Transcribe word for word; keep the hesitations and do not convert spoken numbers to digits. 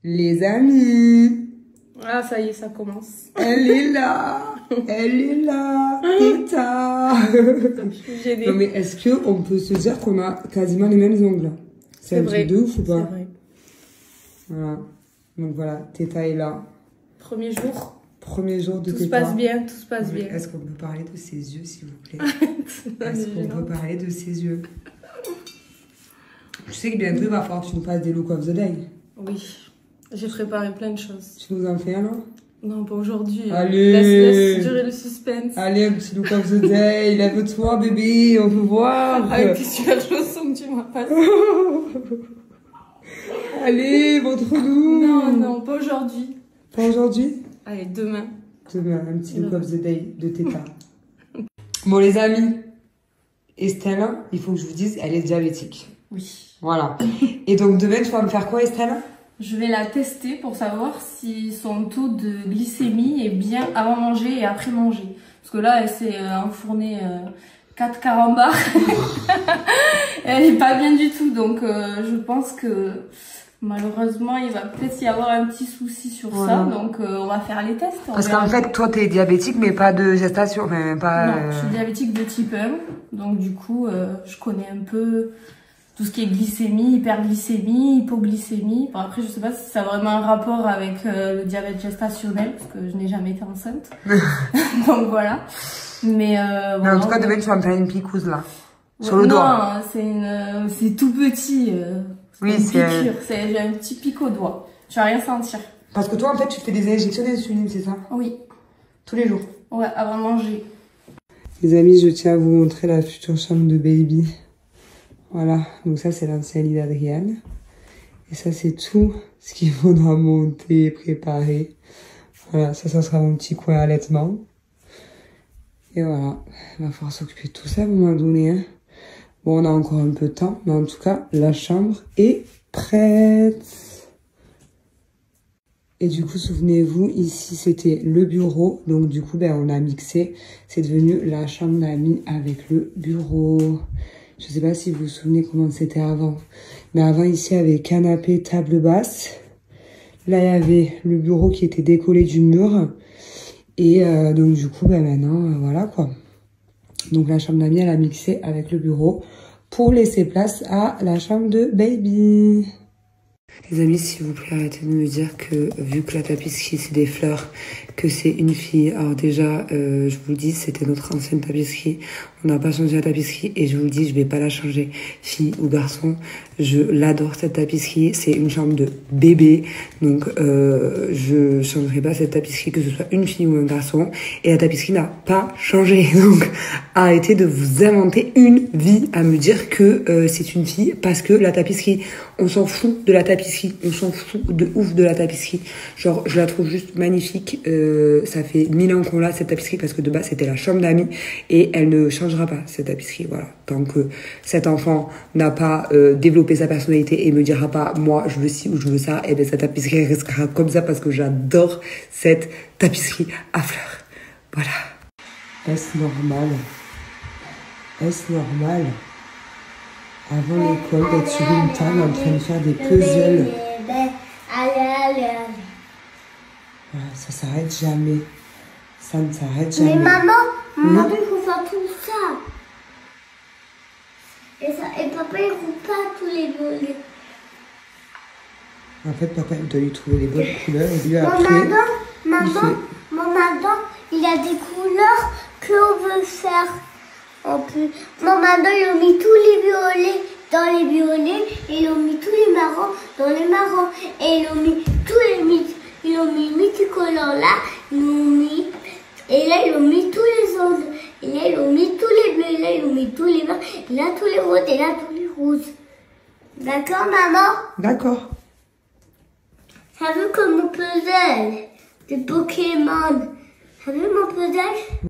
Les amis. Ah, ça y est, ça commence. Elle est là. Elle est là. Teta. Non, mais est-ce qu'on peut se dire qu'on a quasiment les mêmes ongles? C'est un truc de ouf ou pas? C'est vrai. Voilà. Donc voilà, Teta est là. Premier jour. Premier jour de Tout Teta. se passe bien, tout se passe Oui. bien. Est-ce qu'on peut parler de ses yeux, s'il vous plaît? Est-ce qu'on peut parler de ses yeux? Je sais que bientôt, il va falloir que tu nous fasses des look of the day. Oui, j'ai préparé plein de choses. Tu nous en fais un, là? Non, pas aujourd'hui. Allez. Laisse, laisse durer le suspense. Allez, un petit look of the day. Lève-toi, bébé, on veut voir. Avec tes super chaussons que tu m'as passé. Allez, montre-nous. Non, non, pas aujourd'hui. Pas aujourd'hui? Allez, demain. Demain, un petit look of the day de Teta. Bon, les amis, Estelle, il faut que je vous dise, elle est diabétique. Oui. Voilà. Et donc, demain, tu vas me faire quoi, Estelle? Je vais la tester pour savoir si son taux de glycémie est bien avant manger et après manger. Parce que là, elle s'est euh, enfournée euh, quatre carambars. Elle est pas bien du tout. Donc, euh, je pense que malheureusement, il va peut-être y avoir un petit souci sur voilà. ça. Donc, euh, on va faire les tests. Parce qu'en fait, toi, t'es diabétique, mais pas de gestation. Enfin, pas, non, euh... je suis diabétique de type un. Donc, du coup, euh, je connais un peu tout ce qui est glycémie, hyperglycémie, hypoglycémie. Bon, après, je sais pas si ça a vraiment un rapport avec euh, le diabète gestationnel, parce que je n'ai jamais été enceinte. Donc voilà. Mais, euh, mais bon, en tout cas, donc... demain, tu vas me faire une picouse, là. Ouais, sur le non, doigt. Non, c'est une, c'est tout petit. Euh, oui, c'est c'est... J'ai un petit pic au doigt. Tu vas rien sentir. Parce que toi, en fait, tu fais des injections d'insuline, c'est ça? Oui. Tous les jours? Ouais, avant de manger. Les amis, je tiens à vous montrer la future chambre de baby. Voilà, donc ça c'est l'ancien lit d'Adriane. Et ça c'est tout ce qu'il faudra monter, préparer. Voilà, ça, ça sera mon petit coin allaitement. Et voilà, il va falloir s'occuper de tout ça à un moment donné. Hein. Bon, on a encore un peu de temps, mais en tout cas, la chambre est prête. Et du coup, souvenez-vous, ici c'était le bureau. Donc du coup, ben, on a mixé. C'est devenu la chambre d'amis avec le bureau. Je sais pas si vous vous souvenez comment c'était avant. Mais avant, ici, il y avait canapé, table basse. Là, il y avait le bureau qui était décollé du mur. Et euh, donc, du coup, ben maintenant, euh, voilà quoi. Donc, la chambre d'amis, elle a mixé avec le bureau pour laisser place à la chambre de baby. Les amis, s'il vous plaît, arrêtez de me dire que, vu que la tapisserie, c'est des fleurs, que c'est une fille. Alors déjà, euh, je vous le dis, c'était notre ancienne tapisserie. On n'a pas changé la tapisserie et je vous le dis, je vais pas la changer, fille ou garçon. Je l'adore, cette tapisserie. C'est une chambre de bébé. Donc, euh, je changerai pas cette tapisserie, que ce soit une fille ou un garçon. Et la tapisserie n'a pas changé. Donc, arrêtez de vous inventer une vie à me dire que euh, c'est une fille parce que la tapisserie, on s'en fout de la tapisserie. On s'en fout de ouf de la tapisserie. Genre, je la trouve juste magnifique. Euh, ça fait mille ans qu'on l'a, cette tapisserie, parce que de base, c'était la chambre d'amis. Et elle ne changera pas, cette tapisserie. Voilà. Tant que cet enfant n'a pas euh, développé sa personnalité et me dira pas, moi, je veux ci ou je veux ça, et bien cette tapisserie restera comme ça parce que j'adore cette tapisserie à fleurs. Voilà. Est-ce normal? Est-ce normal? Avant l'école, d'être sur une table en train de faire des puzzles. Allez, allez, allez. Voilà, ça s'arrête jamais. Ça ne s'arrête jamais. Mais maman, maman, oui. il faut faire tout ça. Et, ça. et papa, il ne coupe pas tous les volets. En fait, papa, il doit lui trouver les bonnes couleurs. Et lui, Mon après, maman, maman, il fait... mon maman, il y a des couleurs qu'on veut faire. En plus, mon maman, il a mis tous les violets dans les violets. Et il a mis tous les marrons dans les marrons. Et il a mis tous les mythes. Ils ont mis multicolores là, ils ont mis, et là ils ont mis tous les autres, et là ils ont mis tous les bleus, et là ils ont mis tous les verts, et là tous les roses, et là tous les rouges. D'accord, maman? D'accord. T'as vu comme mon puzzle de Pokémon? T'as vu mon puzzle?